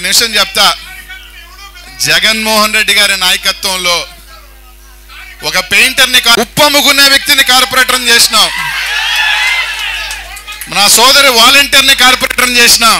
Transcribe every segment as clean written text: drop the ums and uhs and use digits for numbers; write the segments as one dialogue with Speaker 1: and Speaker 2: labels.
Speaker 1: నిమిషం చెప్తా. జగన్మోహన్ రెడ్డి గారి నాయకత్వంలో ఒక పెయింటర్ని ఉప్పమ్ముకునే వ్యక్తిని కార్పొరేటర్ని చేసినాం. నా సోదరి వాలంటీర్ని కార్పొరేటర్ని చేసినాం.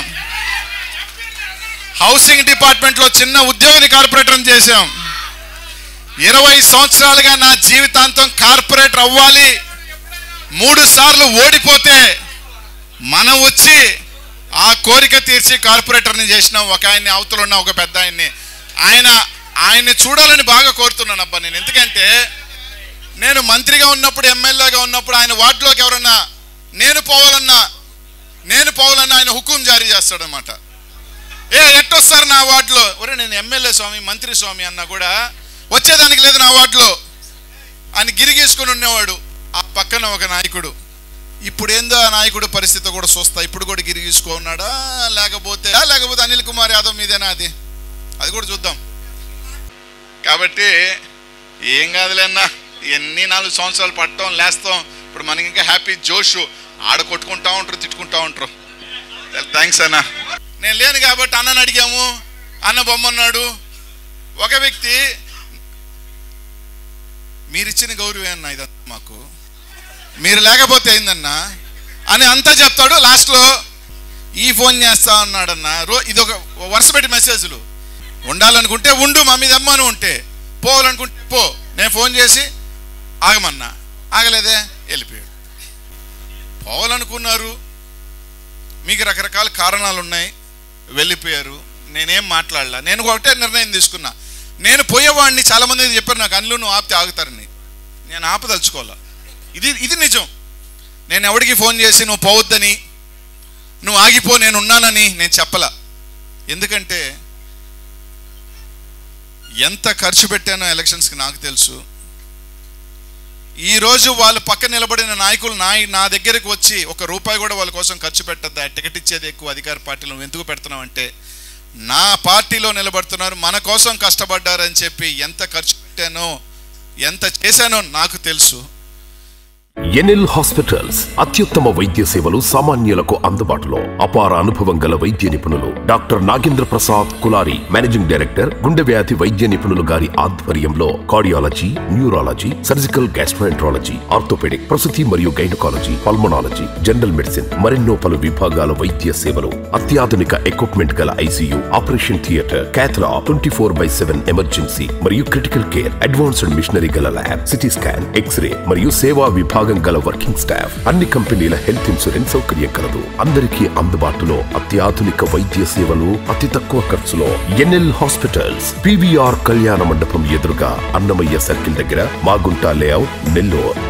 Speaker 1: హౌసింగ్ డిపార్ట్మెంట్లో చిన్న ఉద్యోగిని కార్పొరేటర్ని చేశాం. 20 సంవత్సరాలుగా నా జీవితాంతం కార్పొరేటర్ అవ్వాలి, 3 సార్లు ఓడిపోతే మనం వచ్చి ఆ కోరిక తీర్చి కార్పొరేటర్ని చేసినాం. ఒక ఆయన్ని అవతల ఉన్న ఒక పెద్ద ఆయన్ని చూడాలని బాగా కోరుతున్నాను అబ్బా నేను. ఎందుకంటే నేను మంత్రిగా ఉన్నప్పుడు, ఎమ్మెల్యేగా ఉన్నప్పుడు ఆయన వార్డులోకి ఎవరన్నా నేను పోవాలన్నా ఆయన హుకుం జారీ చేస్తాడనమాట. ఎట్టొస్తారు నా వార్డులో? ఒరే నేను ఎమ్మెల్యే స్వామి, మంత్రి స్వామి అన్నా కూడా వచ్చేదానికి లేదు నా వార్డులో అని గిరిగీసుకుని ఉండేవాడు. ఆ పక్కన ఒక నాయకుడు. ఇప్పుడు ఏందో ఆ నాయకుడు పరిస్థితి కూడా చూస్తా. ఇప్పుడు కూడా గిరిగీసుకున్నాడా లేకపోతే అనిల్ కుమార్ యాదవ్ మీదేనా అది కూడా చూద్దాం. కాబట్టి ఏం కాదులేన్నా, ఎన్ని 4 సంవత్సరాలు పట్టడం లేస్తాం. ఇప్పుడు మనకి ఇంకా హ్యాపీ జోషు. ఆడ కొట్టుకుంటా ఉంటారు, తిట్టుకుంటా ఉంటారు. థ్యాంక్స్ అన్న. నేను లేను కాబట్టి అన్నని అడిగాము, అన్న బొమ్మన్నాడు. ఒక వ్యక్తి మీరిచ్చిన గౌరవం అన్న ఇదంతా మాకు, మీరు లేకపోతే అయిందన్నా అని అంతా చెప్తాడు. లాస్ట్లో ఈ ఫోన్ చేస్తా అన్నాడన్నా. ఇదొక వరుస పెట్టి మెసేజ్లు. ఉండాలనుకుంటే ఉండు, మా మీద అమ్మాను ఉంటే, పోవాలనుకుంటే పో. నేను ఫోన్ చేసి ఆగమన్నా, ఆగలేదే, వెళ్ళిపోయాడు. పోవాలనుకున్నారు, మీకు రకరకాల కారణాలు ఉన్నాయి, వెళ్ళిపోయారు. నేనేం మాట్లాడలా. నేను ఒకటే నిర్ణయం తీసుకున్నా. నేను పోయేవాడిని. చాలామంది చెప్పారు నాకు, అనిలు నువ్వు ఆపితే ఆగుతారని. నేను ఆపదలుచుకోవాలా. ఇది నిజం. నేను ఎవడికి ఫోన్ చేసి నువ్వు పోవద్దని, నువ్వు ఆగిపో నేను ఉన్నానని నేను చెప్పలా. ఎందుకంటే ఎంత ఖర్చు పెట్టానో ఎలక్షన్స్కి నాకు తెలుసు. ఈరోజు వాళ్ళు పక్క నిలబడిన నాయకులు నా దగ్గరికి వచ్చి ₹1 కూడా వాళ్ళ కోసం ఖర్చు పెట్టద్దా, టికెట్ ఇచ్చేది ఎక్కువ, అధికార పార్టీలో నువ్వు ఎందుకు పెడుతున్నావు అంటే, నా పార్టీలో నిలబడుతున్నారు, మన కోసం కష్టపడ్డారని చెప్పి ఎంత ఖర్చు పెట్టానో ఎంత చేశానో నాకు తెలుసు.
Speaker 2: ఎన్ఎల్ హాస్పిటల్స్ అత్యుత్తమ వైద్య సేవలు సామాన్యులకు అందుబాటులో. అపార అనుభవం గల వైద్య నిపుణులు doctor Nagendra Prasad Kulari, managing director, గుండె వ్యాధి వైద్య నిపుణులు గారి ఆధ్వర్యంలో cardiology, neurology, surgical gastroenterology, orthopaedic, ప్రసూతి మరియు గైనకాలజీ, పల్మనాలజీ, జనరల్ మెడిసిన్, మరెన్నో పలు విభాగాల వైద్య సేవలు. అత్యాధునిక ఎక్విప్మెంట్ గల ICU, operation theatre, cath lab, 24/7 emergency మరియు క్రిటికల్ కేర్, అడ్వాన్స్డ్ మిషనరీ గల ల్యాబ్, సిటీ స్కాన్, ఎక్స్రే మరియు సేవా విభాగం గల వర్కింగ్ స్టాఫ్. అన్ని కంపెనీల హెల్త్ ఇన్సూరెన్స్ సౌకర్యం కలదు. అందరికీ అందుబాటులో అత్యాధునిక వైద్య సేవలు అతి తక్కువ ఖర్చులో. ఎన్ఎల్ హాస్పిటల్స్, PVR కళ్యాణ మండపం ఎదురుగా, అన్నమయ్య సర్కిల్ దగ్గర, మాగుంట లేఅవుట్, నెల్లూరు.